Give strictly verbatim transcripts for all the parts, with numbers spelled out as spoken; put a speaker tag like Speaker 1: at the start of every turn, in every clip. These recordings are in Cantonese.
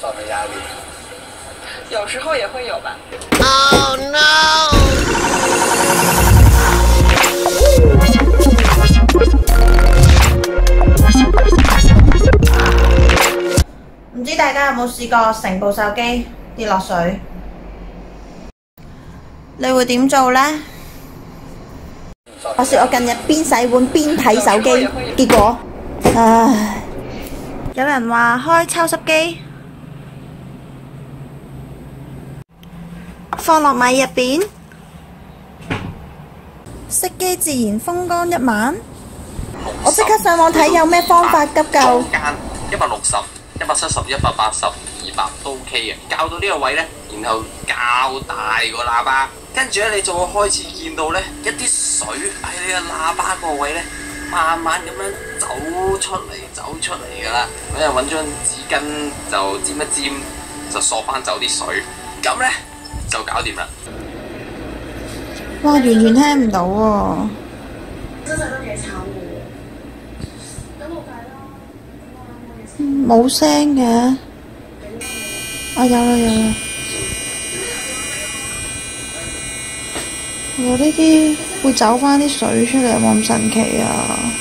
Speaker 1: 造成压力？
Speaker 2: 有时候也会有吧。
Speaker 3: Oh no！
Speaker 4: 唔知大家有冇試過成部手機跌落水？你會點做呢？話說我近日邊洗碗邊睇手機，結果，唉，有人話開抽濕機，放落米入邊，熄機自然風乾一晚。我即刻上網睇有咩方法急救。
Speaker 5: 間一百六十、一百七十、一百八十、二百都 OK 嘅，校到呢個位呢，然後較大個喇叭，跟住咧你就會開始見到呢一啲水喺你嘅喇叭個位呢，慢慢咁樣走出嚟，走出嚟噶啦。咁就揾張紙巾就沾一沾，就索翻走啲水，咁呢，就搞掂啦。
Speaker 4: 哇！完全聽唔到喎。
Speaker 6: 真係都幾慘嘅。咁冇計啦。
Speaker 4: 冇聲嘅。啊有啦有啦。我呢啲會走翻啲水出嚟，有冇咁神奇啊？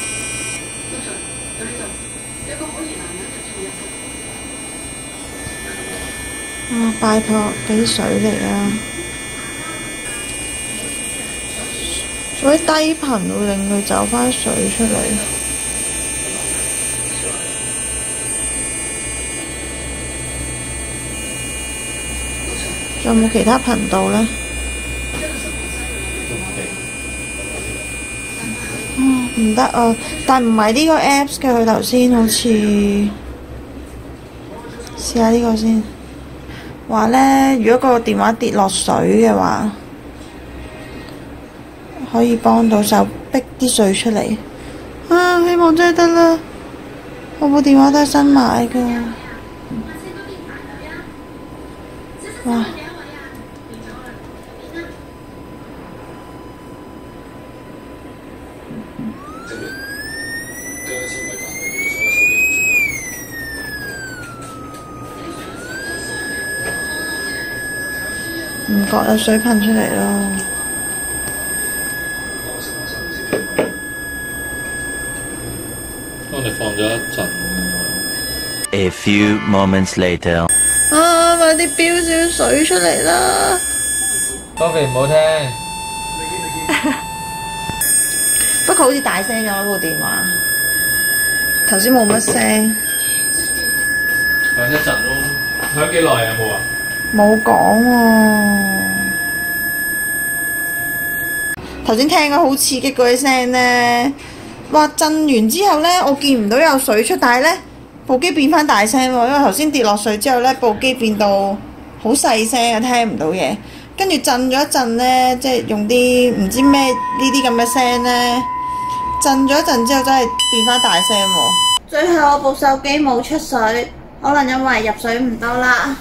Speaker 4: 啊！拜託，俾啲水嚟啊！所以低頻會令佢走翻水出嚟。仲有冇其他頻道呢？唔得啊！但唔係呢個 Apps 嘅，佢頭先好似試下呢個先。話呢，如果個電話跌落水嘅話，可以幫到手逼啲水出嚟。啊！希望真係得啦！我部電話都係新買㗎。哇！唔覺有水噴出嚟咯。
Speaker 7: 我哋放咗一陣。
Speaker 8: A few moments later。
Speaker 4: 啊！快啲飆少水出嚟啦！
Speaker 7: 多肥唔好聽。
Speaker 4: 不過好似大聲咗嗰部電話，頭先冇乜聲。
Speaker 7: 響一陣咯，響幾耐啊？有冇啊？
Speaker 4: 冇講喎。頭先聽過好刺激嗰啲聲呢，哇！震完之後呢，我見唔到有水出，但係呢，部機變翻大聲喎，因為頭先跌落水之後呢，部機變到好細聲啊，聽唔到嘢。跟住震咗一陣呢，即係用啲唔知咩呢啲咁嘅聲呢，震咗一陣之後真係變翻大聲喎。最後我部手機冇出水，可能因為入水唔多啦。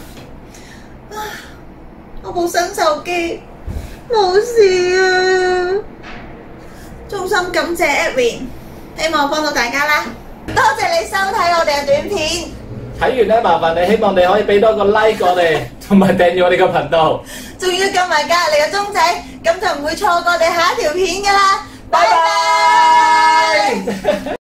Speaker 4: 我部新手機冇事啊！衷心感謝 Edwin， 希望幫到大家啦！多謝你收睇我哋嘅短片。
Speaker 7: 睇完咧，麻煩你，希望你可以俾多個 like 我哋，同埋訂閱我哋個頻道。
Speaker 4: 仲要撳埋隔離嘅鐘仔，咁就唔會錯過我哋下一條片㗎啦！拜拜。